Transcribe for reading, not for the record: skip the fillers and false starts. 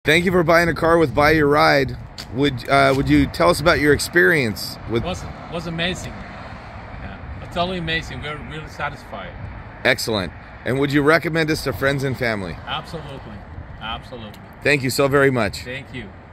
Thank you for buying a car with Buy Your Ride. Would you tell us about your experience with? Was amazing. Yeah, totally amazing. We're really satisfied. Excellent. And would you recommend us to friends and family? Absolutely. Absolutely. Thank you so very much. Thank you.